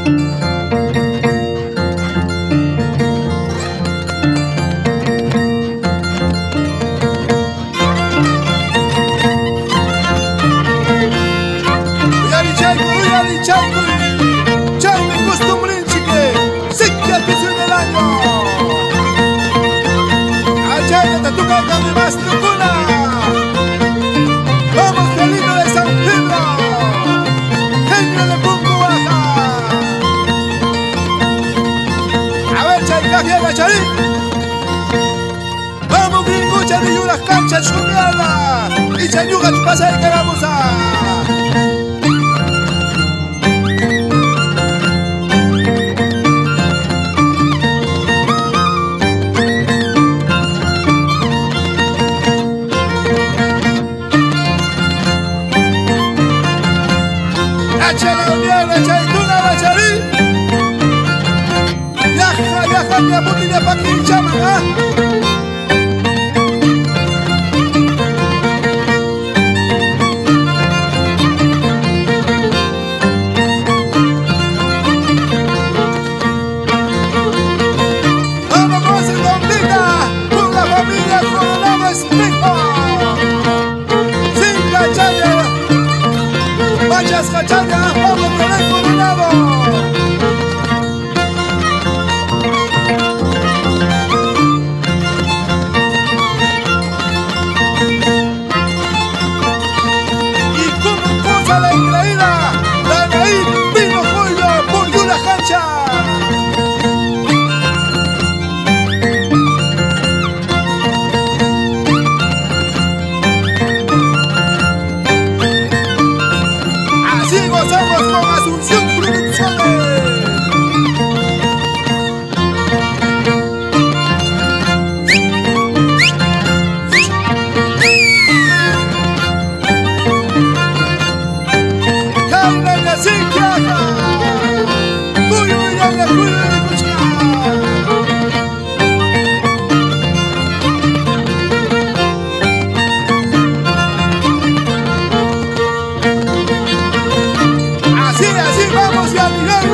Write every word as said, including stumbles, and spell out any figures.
Vamos, Felito de San Pedro, genio de Punco Baja. A ver, Chaycaje, Charí. Vamos, Gringucha de Yuras Canchas, Chumiala. Y Chayuga, Chupasa y Caramuza. Viaja, viaja, mi aputi de Paquín Chamaga. Vamos en Londrina, con la familia Coronado Espejo. Sin cachaya, vayas cachaya, vamos con el Coronado. Así, así vamos y a mirar.